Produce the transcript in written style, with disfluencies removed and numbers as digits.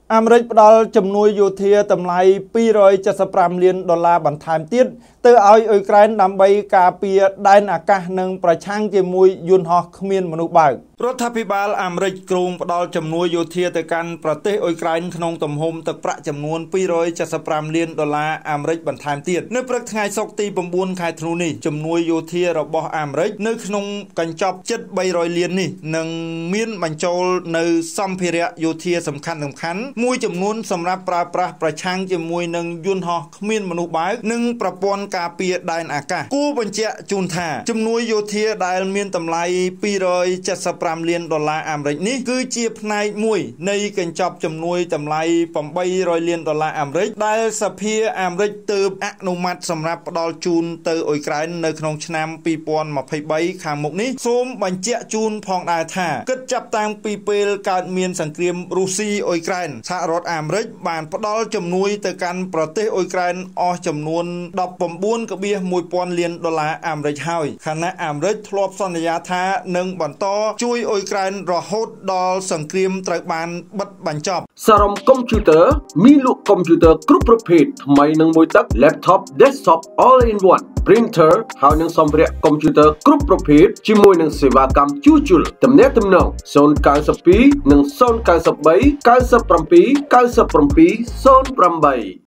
អាមេរិកផ្ដល់ជំនួយយោធាតម្លៃ$275 លានបន្ថែមទៀតទៅឲ្យអ៊ុយក្រែនដើម្បីការពារដែនអាកាសនិងប្រឆាំងជាមួយយន្តហោះគ្មានមនុស្សបើករដ្ឋាភិបាលអាមេរិកគ្រោងផ្ដល់ជំនួយយោធាទៅកាន់ប្រទេសអ៊ុយក្រែនក្នុងទំហំទឹកប្រាក់ចំនួន$275 លានអាមេរិកបន្ថែមទៀតនៅព្រឹកថ្ងៃសុក្រទី9 ខែធ្នូនេះជំនួយយោធារបស់អាមេរិកនៅក្នុងកញ្ចប់ជិត$300 លាននេះនឹងមានបញ្ចូលនៅសម្ភារៈយោធាសំខាន់មួយចំនួនសម្រាប់ប្រើប្រាស់ប្រឆាំងជាមួយនឹងយន្តហោះគ្មានមនុស្សបើកនិងប្រព័ន្ធការពារដែនអាកាសគួរបញ្ជាក់ជូនថាជំនួយយោធាដែលមានតម្លៃ$275 លានអាមេរិកនេះគឺជាផ្នែកមួយនៃកញ្ចប់ជំនួយតម្លៃ$800 លានអាមេរិកដែលសភាអាមេរិកទើបអនុម័តសម្រាប់ផ្ដល់ជូនទៅអ៊ុយក្រែននៅក្នុងឆ្នាំ2023ខាងមុខនេះសូមបញ្ជាក់ជូនផងដែរថាគិតចាប់តាំងពីពេលកើតមានសង្គ្រាមរុស្ស៊ីអ៊ុយក្រែនសហរដ្ឋអាមេរិកបានផ្ដល់ជំនួយទៅកាន់ប្រទេសអ៊ុយក្រែនអស់ចំនួន$19.1 លានអាមេរិកហើយខណៈអាមេរិកធ្លាប់សន្យាថានឹងបន្តជួយអ៊ុយក្រែនរហូតដល់សង្គ្រាមត្រូវបានបិទបញ្ចប់សារ៉ុំកុំព្យូទ័រមានលក់កុំព្យូទ័រគ្រប់ប្រភេទថ្មីនឹងមួយទឹក laptop desktop all in one printer ហើយនឹងសម្ភារៈកុំព្យូទ័រគ្រប់ប្រភេទជាមួយនឹងសេវាកម្មជួសជុលទំនាក់ទំនង092និង093 97 97 08